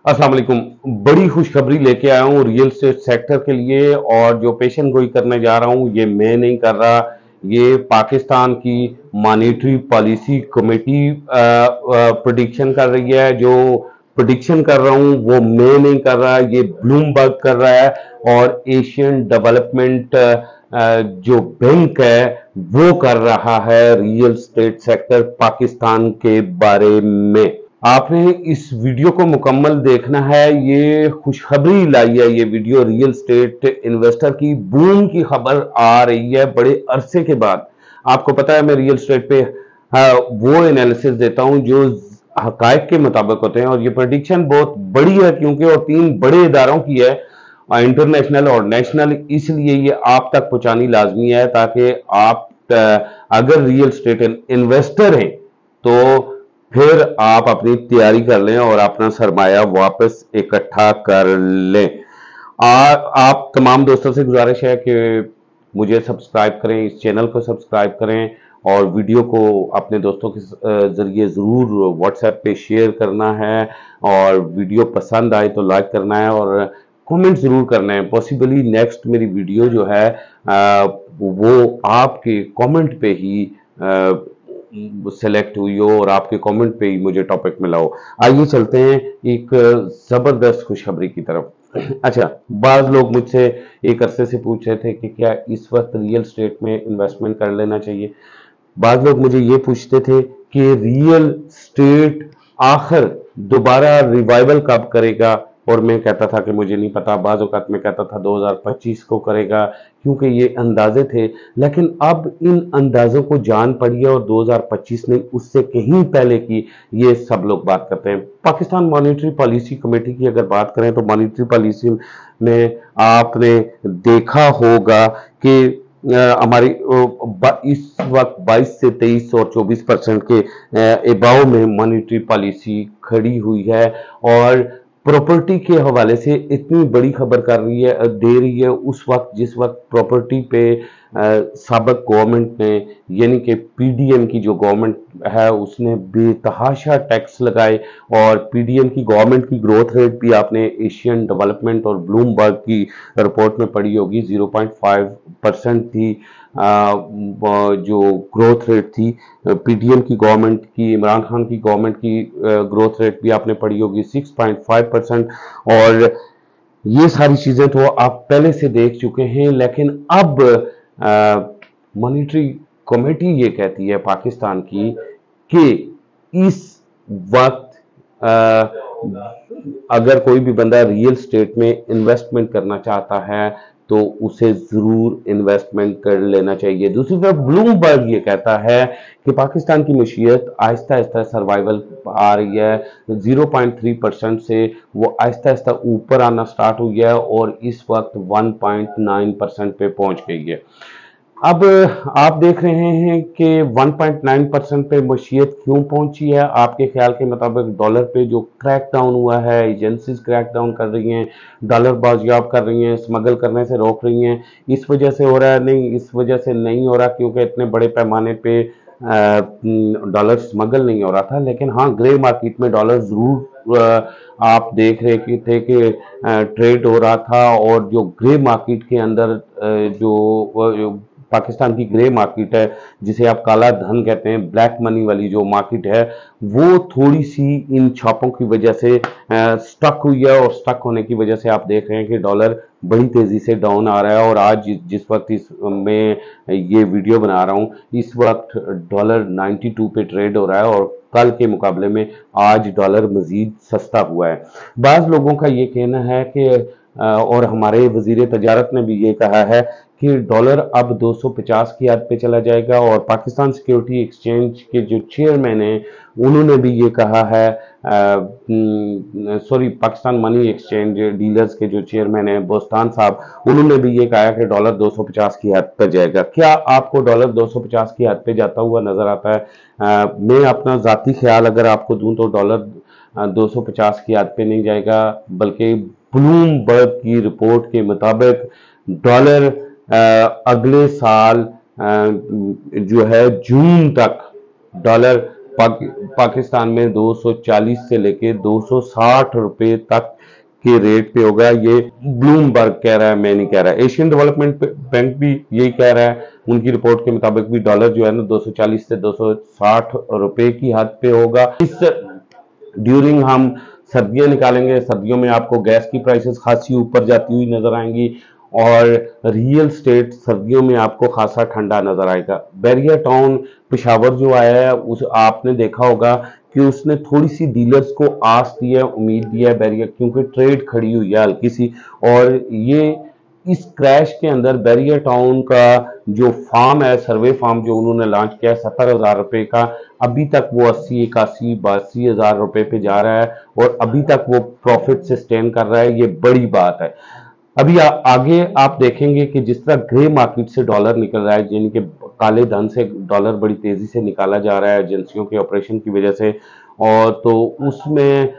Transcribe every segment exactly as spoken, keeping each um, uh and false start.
अस्सलाम वालेकुम। बड़ी खुशखबरी लेके आया हूँ रियल एस्टेट सेक्टर के लिए। और जो पेशन गोई करने जा रहा हूँ ये मैं नहीं कर रहा, ये पाकिस्तान की मॉनेटरी पॉलिसी कमेटी प्रेडिक्शन कर रही है। जो प्रेडिक्शन कर रहा हूँ वो मैं नहीं कर रहा, ये ब्लूमबर्ग कर रहा है। और एशियन डेवलपमेंट जो बैंक है वो कर रहा है रियल एस्टेट सेक्टर पाकिस्तान के बारे में। आपने इस वीडियो को मुकम्मल देखना है। ये खुशखबरी लाई है ये वीडियो, रियल स्टेट इन्वेस्टर की बूम की खबर आ रही है बड़े अरसे के बाद। आपको पता है मैं रियल स्टेट पे हाँ, वो एनालिसिस देता हूं जो हकायक के मुताबिक होते हैं। और ये प्रेडिक्शन बहुत बड़ी है क्योंकि और तीन बड़े इदारों की है, इंटरनेशनल और नेशनल, इसलिए ये आप तक पहुंचानी लाजमी है ताकि आप अगर रियल स्टेट इन्वेस्टर हैं तो फिर आप अपनी तैयारी कर लें और अपना सरमाया वापस इकट्ठा कर लें। आ, आप तमाम दोस्तों से गुजारिश है कि मुझे सब्सक्राइब करें, इस चैनल को सब्सक्राइब करें और वीडियो को अपने दोस्तों के ज़रिए ज़रूर व्हाट्सएप पे शेयर करना है। और वीडियो पसंद आए तो लाइक करना है और कमेंट ज़रूर करना है। पॉसिबली नेक्स्ट मेरी वीडियो जो है आ, वो आपके कमेंट पे ही आ, सेलेक्ट हुई हो और आपके कमेंट पे ही मुझे टॉपिक मिला हो। आइए चलते हैं एक जबरदस्त खुशखबरी की तरफ। अच्छा, बाज लोग मुझसे एक अरसे से पूछ रहे थे कि क्या इस वक्त रियल स्टेट में इन्वेस्टमेंट कर लेना चाहिए। बाज लोग मुझे ये पूछते थे कि रियल स्टेट आखिर दोबारा रिवाइवल कब करेगा, और मैं कहता था कि मुझे नहीं पता। बाज़ औक़ात में कहता था दो हज़ार पच्चीस को करेगा, क्योंकि ये अंदाजे थे। लेकिन अब इन अंदाजों को जान पड़ी है और दो हज़ार पच्चीस नहीं उससे कहीं पहले की ये सब लोग बात करते हैं। पाकिस्तान मॉनेटरी पॉलिसी कमेटी की अगर बात करें तो मॉनेटरी पॉलिसी में आपने देखा होगा कि हमारी इस वक्त बाईस से तेईस और चौबीस परसेंट के एबाव में मॉनेटरी पॉलिसी खड़ी हुई है। और प्रॉपर्टी के हवाले से इतनी बड़ी खबर कर रही है दे रही है उस वक्त जिस वक्त प्रॉपर्टी पे साबिक गवर्नमेंट ने, यानी कि पीडीएम की जो गवर्नमेंट है उसने बेतहाशा टैक्स लगाए। और पीडीएम की गवर्नमेंट की ग्रोथ रेट भी आपने एशियन डेवलपमेंट और ब्लूमबर्ग की रिपोर्ट में पढ़ी होगी, ज़ीरो पॉइंट फाइव परसेंट थी आ, जो ग्रोथ रेट थी। पीडीएम की गवर्नमेंट की, इमरान खान की गवर्नमेंट की ग्रोथ रेट भी आपने पढ़ी होगी सिक्स पॉइंट फाइव परसेंट। और ये सारी चीजें तो आप पहले से देख चुके हैं। लेकिन अब मॉनेटरी कमेटी ये कहती है पाकिस्तान की कि इस वक्त आ, अगर कोई भी बंदा रियल स्टेट में इन्वेस्टमेंट करना चाहता है तो उसे जरूर इन्वेस्टमेंट कर लेना चाहिए। दूसरी तरफ ब्लूमबर्ग ये कहता है कि पाकिस्तान की मशीयत आहिस्ता आहिस्ता सर्वाइवल आ रही है, ज़ीरो पॉइंट थ्री परसेंट से वो आहिस्ता आहिस्ता ऊपर आना स्टार्ट हुई है और इस वक्त वन पॉइंट नाइन परसेंट पे पहुंच गई है। अब आप देख रहे हैं कि वन पॉइंट नाइन परसेंट पे मशीयत क्यों पहुंची है। आपके ख्याल के मुताबिक डॉलर पे जो क्रैक डाउन हुआ है, एजेंसीज क्रैक डाउन कर रही हैं, डॉलर बाजियाब कर रही हैं, स्मगल करने से रोक रही हैं, इस वजह से हो रहा है? नहीं, इस वजह से नहीं हो रहा क्योंकि इतने बड़े पैमाने पे डॉलर स्मगल नहीं हो रहा था। लेकिन हाँ, ग्रे मार्केट में डॉलर जरूर आप देख रहे थे कि ट्रेड हो रहा था। और जो ग्रे मार्केट के अंदर जो पाकिस्तान की ग्रे मार्केट है, जिसे आप काला धन कहते हैं, ब्लैक मनी वाली जो मार्केट है, वो थोड़ी सी इन छापों की वजह से स्टक हुई है। और स्टक होने की वजह से आप देख रहे हैं कि डॉलर बड़ी तेजी से डाउन आ रहा है। और आज जिस वक्त इस मैं ये वीडियो बना रहा हूं, इस वक्त डॉलर बानवे पे ट्रेड हो रहा है और कल के मुकाबले में आज डॉलर मजीद सस्ता हुआ है। बाज़ लोगों का ये कहना है कि और हमारे वजीर तजारत ने भी ये कहा है कि डॉलर अब दो सौ पचास की हद पे चला जाएगा। और पाकिस्तान सिक्योरिटी एक्सचेंज के जो चेयरमैन हैं उन्होंने भी ये कहा है, sorry Pakistan money exchange dealers के जो चेयरमैन हैं बोस्तान साहब, उन्होंने भी ये कहा कि डॉलर दो सौ पचास की हद पर जाएगा। क्या आपको डॉलर दो सौ पचास की हद पे जाता हुआ नजर आता है? आ, मैं अपना जाती ख्याल अगर आपको दूं तो डॉलर दो सौ पचास की हद पे नहीं जाएगा, बल्कि ब्लूमबर्ग की रिपोर्ट के मुताबिक डॉलर अगले साल जो है जून तक डॉलर पाक, पाकिस्तान में दो सौ चालीस से लेके दो सौ साठ रुपए तक के रेट पे होगा। ये ब्लूमबर्ग कह रहा है, मैं नहीं कह रहा। एशियन डेवलपमेंट बैंक भी यही कह रहा है, उनकी रिपोर्ट के मुताबिक भी डॉलर जो है ना दो सौ चालीस से दो सौ साठ रुपए की हद पे होगा। इस ड्यूरिंग हम सर्दियां निकालेंगे, सर्दियों में आपको गैस की प्राइसेस खासी ऊपर जाती हुई नजर आएंगी और रियल स्टेट सर्दियों में आपको खासा ठंडा नजर आएगा। बैरियर टाउन पेशावर जो आया है उस आपने देखा होगा कि उसने थोड़ी सी डीलर्स को आस दी है, उम्मीद दी है बैरियर, क्योंकि ट्रेड खड़ी हुई है हल्की सी। और ये इस क्रैश के अंदर बैरियर टाउन का जो फार्म है, सर्वे फार्म जो उन्होंने लॉन्च किया है सत्तर हजार रुपए का, अभी तक वो अस्सी इक्यासी बासी हजार रुपए पे जा रहा है और अभी तक वो प्रॉफिट सस्टेन कर रहा है। ये बड़ी बात है। अभी आ, आगे आप देखेंगे कि जिस तरह ग्रे मार्केट से डॉलर निकल रहा है, यानी कि काले धन से डॉलर बड़ी तेजी से निकाला जा रहा है एजेंसियों के ऑपरेशन की वजह से, और तो उसमें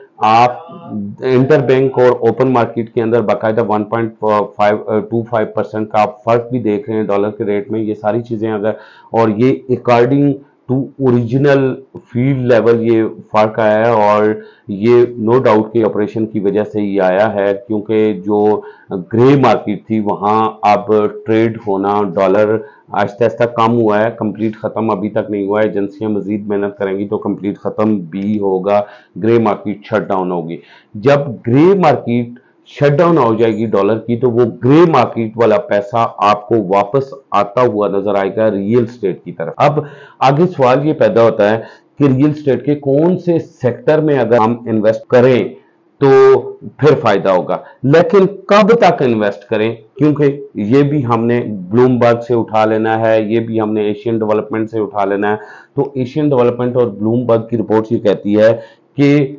आप इंटर बैंक और ओपन मार्केट के अंदर बाकायदा one point two five percent का आप फर्क भी देख रहे हैं डॉलर के रेट में। ये सारी चीजें अगर, और ये according to original field level ये फर्क आया है और ये नो डाउट के ऑपरेशन की वजह से ही आया है, क्योंकि जो ग्रे मार्केट थी वहां अब ट्रेड होना डॉलर आहिस्ता आहिस्ता कम हुआ है, कंप्लीट खत्म अभी तक नहीं हुआ है। एजेंसियां मजीद मेहनत करेंगी तो कंप्लीट खत्म भी होगा, ग्रे मार्केट शट डाउन होगी। जब ग्रे मार्केट शट डाउन हो जाएगी डॉलर की, तो वो ग्रे मार्केट वाला पैसा आपको वापस आता हुआ नजर आएगा रियल स्टेट की तरफ। अब आगे सवाल ये पैदा होता है कि रियल स्टेट के कौन से सेक्टर में अगर हम इन्वेस्ट करें तो फिर फायदा होगा, लेकिन कब तक इन्वेस्ट करें, क्योंकि ये भी हमने ब्लूमबर्ग से उठा लेना है, ये भी हमने एशियन डेवलपमेंट से उठा लेना है। तो एशियन डेवलपमेंट और ब्लूमबर्ग की रिपोर्ट ये कहती है कि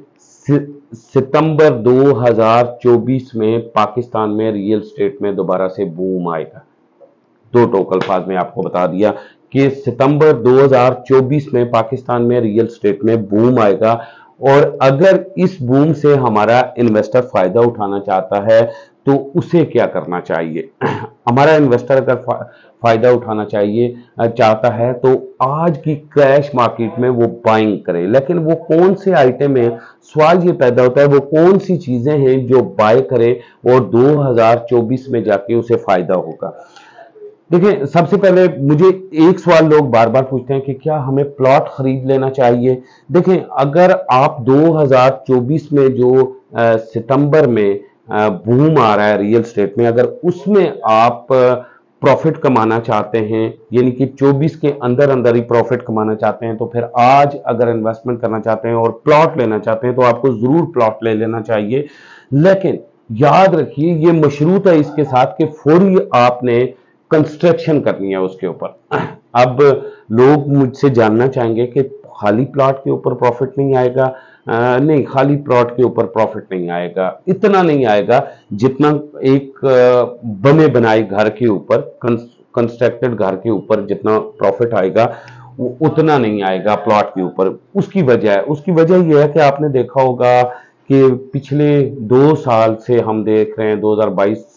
सितंबर दो हज़ार चौबीस में पाकिस्तान में रियल स्टेट में दोबारा से बूम आएगा। दो टोकल फाज में आपको बता दिया कि सितंबर दो हज़ार चौबीस में पाकिस्तान में रियल स्टेट में बूम आएगा, और अगर इस बूम से हमारा इन्वेस्टर फायदा उठाना चाहता है तो उसे क्या करना चाहिए। हमारा इन्वेस्टर अगर फा, फायदा उठाना चाहिए चाहता है तो आज की क्रैश मार्केट में वो बाइंग करे, लेकिन वो कौन से आइटम है, सवाल ये पैदा होता है वो कौन सी चीजें हैं जो बाय करे और दो हज़ार चौबीस में जाके उसे फायदा होगा। देखिए, सबसे पहले मुझे एक सवाल लोग बार बार पूछते हैं कि क्या हमें प्लॉट खरीद लेना चाहिए। देखें, अगर आप दो हज़ार चौबीस में जो आ, सितंबर में बूम आ रहा है रियल स्टेट में, अगर उसमें आप प्रॉफिट कमाना चाहते हैं, यानी कि चौबीस के अंदर अंदर ही प्रॉफिट कमाना चाहते हैं, तो फिर आज अगर इन्वेस्टमेंट करना चाहते हैं और प्लॉट लेना चाहते हैं तो आपको जरूर प्लॉट ले लेना चाहिए। लेकिन याद रखिए ये मशरूत है इसके साथ कि फौरी आपने कंस्ट्रक्शन करनी है उसके ऊपर। अब लोग मुझसे जानना चाहेंगे कि खाली प्लॉट के ऊपर प्रॉफिट नहीं आएगा। आ, नहीं, खाली प्लॉट के ऊपर प्रॉफिट नहीं आएगा, इतना नहीं आएगा जितना एक बने बनाए घर के ऊपर, कंस्ट्रक्टेड घर के ऊपर जितना प्रॉफिट आएगा उतना नहीं आएगा प्लॉट के ऊपर। उसकी वजह है उसकी वजह यह है कि आपने देखा होगा कि पिछले दो साल से हम देख रहे हैं, दो हज़ार बाईस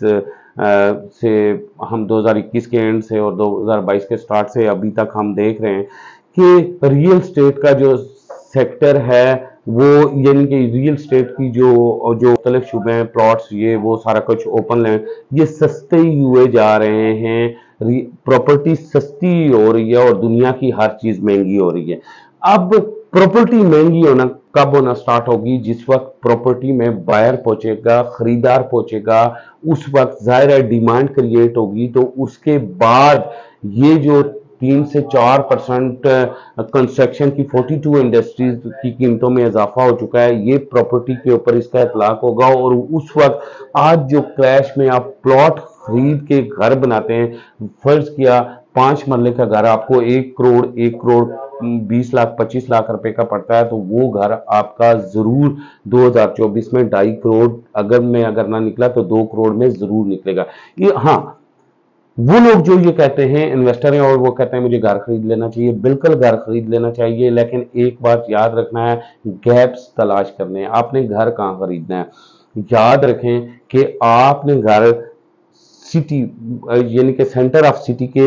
से हम दो हज़ार इक्कीस के एंड से और दो हज़ार बाईस के स्टार्ट से अभी तक हम देख रहे हैं कि रियल स्टेट का जो सेक्टर है वो, यानी कि रियल स्टेट की जो जो मुख्तलिफ शुबे हैं, प्लॉट्स, ये वो सारा कुछ ओपन लैंड, ये सस्ते ही हुए जा रहे हैं। प्रॉपर्टी सस्ती हो रही है और दुनिया की हर चीज महंगी हो रही है। अब प्रॉपर्टी महंगी होना कब होना स्टार्ट होगी? जिस वक्त प्रॉपर्टी में बायर पहुंचेगा, खरीदार पहुंचेगा, उस वक्त जाहिर है डिमांड क्रिएट होगी। तो उसके बाद ये जो तीन से चार परसेंट कंस्ट्रक्शन की बयालीस इंडस्ट्रीज की कीमतों में इजाफा हो चुका है, ये प्रॉपर्टी के ऊपर इसका इतलाक होगा। और उस वक्त आज जो क्रैश में आप प्लॉट खरीद के घर बनाते हैं, फर्ज किया पांच मरले का घर आपको एक करोड़ एक करोड़ बीस लाख पच्चीस लाख रुपए का पड़ता है, तो वो घर आपका जरूर दो हज़ार चौबीस में ढाई करोड़ अगर में अगर ना निकला तो दो करोड़ में जरूर निकलेगा। ये हाँ, वो लोग जो ये कहते हैं इन्वेस्टर हैं और वो कहते हैं मुझे घर खरीद लेना चाहिए, बिल्कुल घर खरीद लेना चाहिए, लेकिन एक बात याद रखना है, गैप्स तलाश करने हैं। आपने घर कहाँ खरीदना है, याद रखें कि आपने घर सिटी यानी कि सेंटर ऑफ सिटी के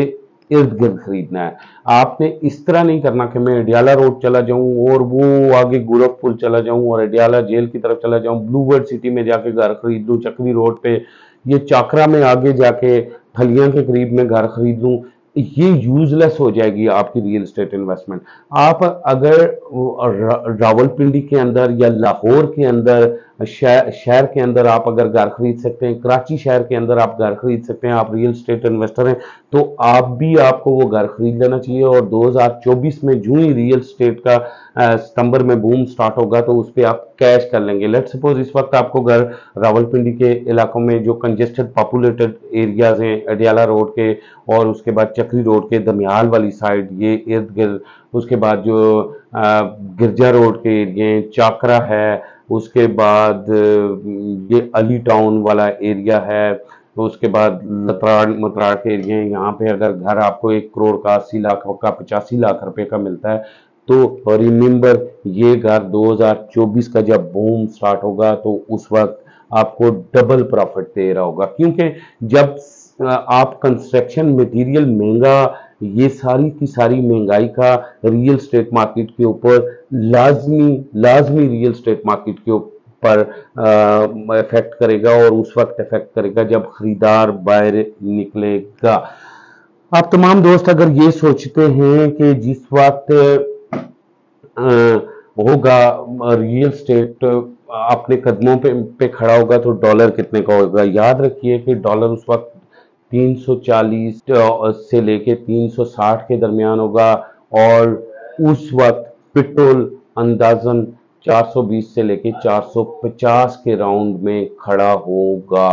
इर्द गिर्द खरीदना है। आपने इस तरह नहीं करना कि मैं अडियाला रोड चला जाऊं और वो आगे गोरखपुर चला जाऊं और अडियाला जेल की तरफ चला जाऊं, ब्लू वर्ड सिटी में जाके घर खरीद लूं, चक्री रोड पे, ये चाकरा में आगे जाके ठलियां के करीब में घर खरीद लूं। ये यूजलेस हो जाएगी आपकी रियल एस्टेट इन्वेस्टमेंट। आप अगर रावलपिंडी के अंदर या लाहौर के अंदर शहर शहर के अंदर आप अगर घर खरीद सकते हैं, कराची शहर के अंदर आप घर खरीद सकते हैं, आप रियल एस्टेट इन्वेस्टर हैं, तो आप भी आपको वो घर खरीद लेना चाहिए। और दो हज़ार चौबीस में जो ही रियल एस्टेट का सितंबर में बूम स्टार्ट होगा तो उस पर आप कैश कर लेंगे। लेट सपोज इस वक्त आपको घर रावलपिंडी के इलाकों में जो कंजेस्टेड पॉपुलेटेड एरियाज हैं, अडियाला रोड के और उसके बाद चक्री रोड के दमियाल वाली साइड, ये इर्द गिर्द, उसके बाद जो गिरजा रोड के एरिए, चाकरा है, उसके बाद ये अली टाउन वाला एरिया है, तो उसके बाद लतराड़ मतराड़ के एरिए, यहाँ पे अगर घर आपको एक करोड़ का, अस्सी लाख का, पचासी लाख रुपए का मिलता है तो रिमेंबर ये घर दो हज़ार चौबीस का जब बूम स्टार्ट होगा तो उस वक्त आपको डबल प्रॉफिट दे रहा होगा। क्योंकि जब आप कंस्ट्रक्शन मटेरियल महंगा, ये सारी की सारी महंगाई का रियल एस्टेट मार्केट के ऊपर लाजमी लाजमी रियल एस्टेट मार्केट के ऊपर इफेक्ट करेगा और उस वक्त इफेक्ट करेगा जब खरीदार बाहर निकलेगा। आप तमाम दोस्त अगर ये सोचते हैं कि जिस वक्त होगा रियल एस्टेट अपने कदमों पे पे खड़ा होगा तो डॉलर कितने का होगा, याद रखिए कि डॉलर उस वक्त तीन सौ चालीस से लेके तीन सौ साठ के दरमियान होगा और उस वक्त पेट्रोल अंदाजन चार सौ बीस से लेके चार सौ पचास के राउंड में खड़ा होगा।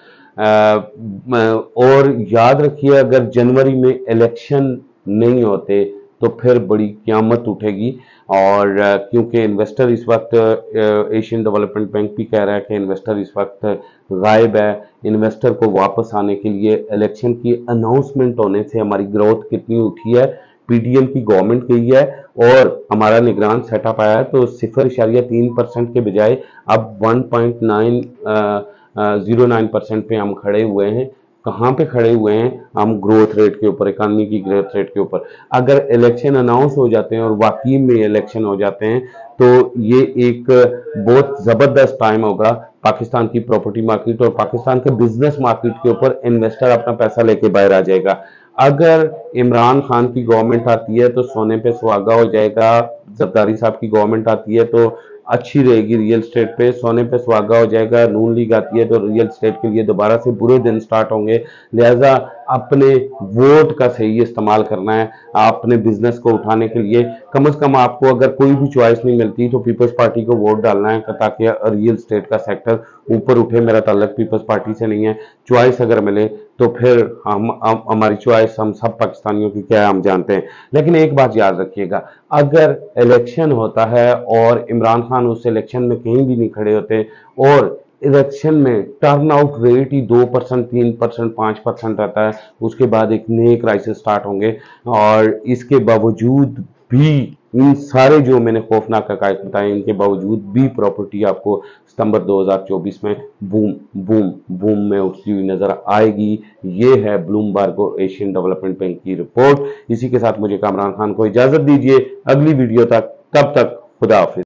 और याद रखिए अगर जनवरी में इलेक्शन नहीं होते तो फिर बड़ी क़यामत उठेगी। और क्योंकि इन्वेस्टर इस वक्त, एशियन डेवलपमेंट बैंक भी कह रहा है कि इन्वेस्टर इस वक्त गायब है, इन्वेस्टर को वापस आने के लिए इलेक्शन की अनाउंसमेंट होने से हमारी ग्रोथ कितनी उठी है, पीडीएम की गवर्नमेंट गई है और हमारा निगरान सेटअप आया है तो सिफर इशारिया तीन परसेंट के बजाय अब one point nine zero nine percent पे हम खड़े हुए हैं। कहाँ पे खड़े हुए हैं हम? ग्रोथ रेट के ऊपर, इकानमी की ग्रोथ रेट के ऊपर। अगर इलेक्शन अनाउंस हो जाते हैं और वाकई में इलेक्शन हो जाते हैं तो ये एक बहुत जबरदस्त टाइम होगा पाकिस्तान की प्रॉपर्टी मार्केट और पाकिस्तान के बिजनेस मार्केट के ऊपर। इन्वेस्टर अपना पैसा लेके बाहर आ जाएगा। अगर इमरान खान की गवर्नमेंट आती है तो सोने पे सुहागा हो जाएगा, जरदारी साहब की गवर्नमेंट आती है तो अच्छी रहेगी रियल एस्टेट पे, सोने पे सुहागा हो जाएगा, नून लीग आती है तो रियल एस्टेट के लिए दोबारा से बुरे दिन स्टार्ट होंगे। लिहाजा अपने वोट का सही इस्तेमाल करना है। अपने बिजनेस को उठाने के लिए कम से कम आपको अगर कोई भी चॉइस नहीं मिलती तो पीपल्स पार्टी को वोट डालना है ताकि रियल एस्टेट का सेक्टर ऊपर उठे। मेरा ताल्लुक पीपल्स पार्टी से नहीं है। चॉइस अगर मिले तो फिर हम हमारी चॉइस हम सब पाकिस्तानियों की क्या है हम जानते हैं। लेकिन एक बात याद रखिएगा, अगर इलेक्शन होता है और इमरान खान उस इलेक्शन में कहीं भी नहीं खड़े होते और इलेक्शन में टर्न आउट रेट ही दो परसेंट, तीन परसेंट, पाँच परसेंट रहता है, उसके बाद एक नए क्राइसिस स्टार्ट होंगे। और इसके बावजूद भी इन सारे जो मैंने खौफनाक हक़ाइक़ बताए, इनके बावजूद भी प्रॉपर्टी आपको सितंबर दो हज़ार चौबीस में बूम बूम बूम में उठती हुई नजर आएगी। ये है ब्लूमबर्ग और एशियन डेवलपमेंट बैंक की रिपोर्ट। इसी के साथ मुझे कामरान खान को इजाजत दीजिए, अगली वीडियो तक, तब तक खुदा हाफिज।